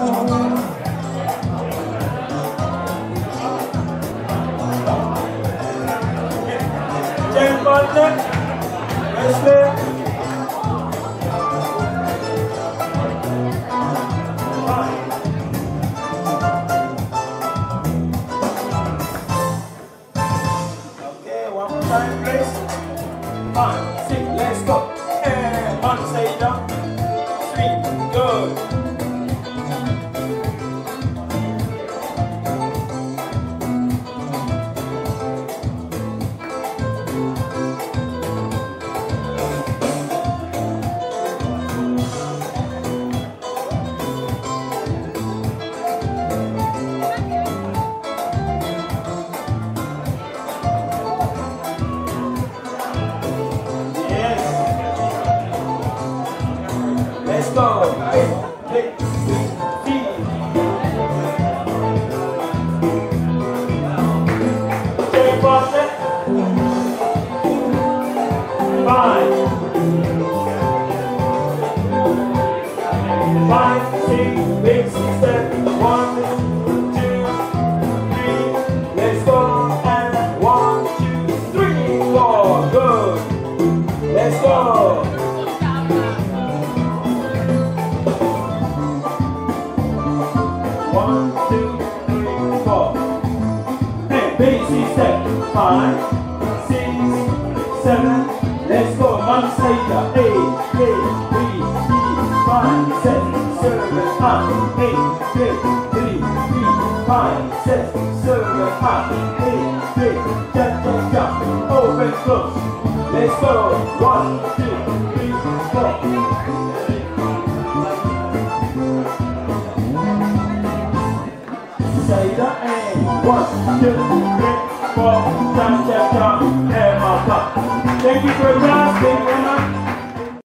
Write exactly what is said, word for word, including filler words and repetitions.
Jump on it. Wesley. Okay, one more time, please. Five, six, let's go. And one, stay down. Three, good. Let's go. Hey, feet. Jump on it. Five. Five, six, six, seven, one, two, three. Let's go. And one, two, three, four. Good. Let's go. One, two, three, four. Hey, basic step. Five, six, seven. Let's go. One side. Eight, eight, three, three, five, six, seven, eight, eight, three, three, three, five, six, seven, eight, eight, jump, jump, jump. Open, close. Let's go. One, two, three, four. Say the aim. One, two, three, four. Jump, jump, jump. And my butt. Thank you for dancing, Emma.